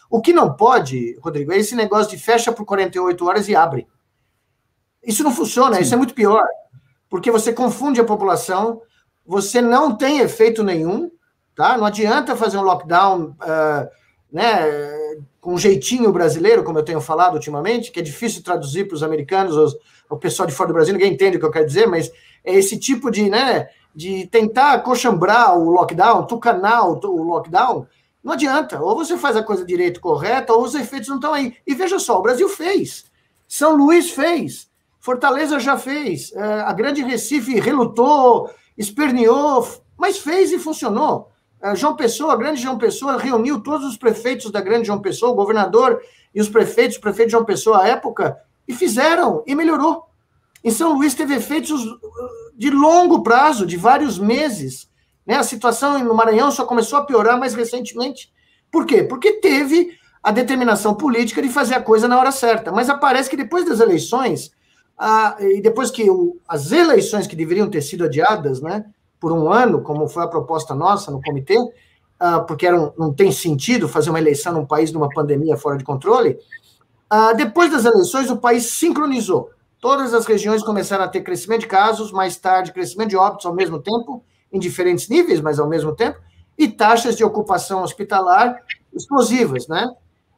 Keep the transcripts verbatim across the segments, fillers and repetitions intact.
O que não pode, Rodrigo, é esse negócio de fecha por quarenta e oito horas e abre. Isso não funciona, Sim. Isso é muito pior, porque você confunde a população, você não tem efeito nenhum, tá? Não adianta fazer um lockdown uh, né, com um jeitinho brasileiro, como eu tenho falado ultimamente, que é difícil traduzir para os americanos, os, o pessoal de fora do Brasil, ninguém entende o que eu quero dizer, mas é esse tipo de, né, de tentar coxambrar o lockdown, tucanar o lockdown. Não adianta, ou você faz a coisa direito, correta, ou os efeitos não estão aí. E veja só, o Brasil fez, São Luís fez, Fortaleza já fez, a Grande Recife relutou, esperneou, mas fez e funcionou. João Pessoa, a Grande João Pessoa, reuniu todos os prefeitos da Grande João Pessoa, o governador e os prefeitos, o prefeito de João Pessoa à época, e fizeram, e melhorou. Em São Luís teve efeitos de longo prazo, de vários meses. Né? A situação no Maranhão só começou a piorar mais recentemente. Por quê? Porque teve a determinação política de fazer a coisa na hora certa. Mas parece que depois das eleições, ah, e depois que o, as eleições que deveriam ter sido adiadas, né, por um ano, como foi a proposta nossa no comitê, ah, porque era um, não tem sentido fazer uma eleição num país numa pandemia fora de controle, ah, depois das eleições o país sincronizou. Todas as regiões começaram a ter crescimento de casos, mais tarde crescimento de óbitos ao mesmo tempo, em diferentes níveis, mas ao mesmo tempo, e taxas de ocupação hospitalar explosivas, né?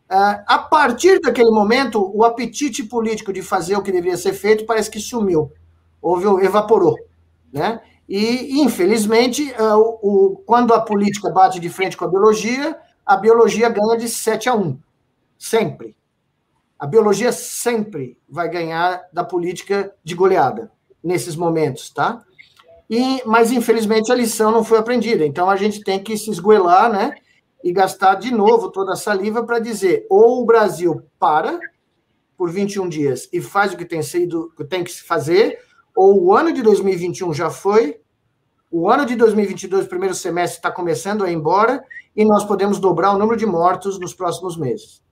A partir daquele momento, o apetite político de fazer o que deveria ser feito parece que sumiu, houve, evaporou, né? E, infelizmente, o, o, quando a política bate de frente com a biologia, a biologia ganha de sete a um, sempre. A biologia sempre vai ganhar da política de goleada, nesses momentos, tá? E, mas, infelizmente, a lição não foi aprendida. Então, a gente tem que se esgoelar, né? E gastar de novo toda a saliva para dizer, ou o Brasil para por vinte e um dias e faz o que tem, sido, que tem que se fazer, ou o ano de dois mil e vinte e um já foi, o ano de dois mil e vinte e dois, o primeiro semestre, está começando a ir embora, e nós podemos dobrar o número de mortos nos próximos meses.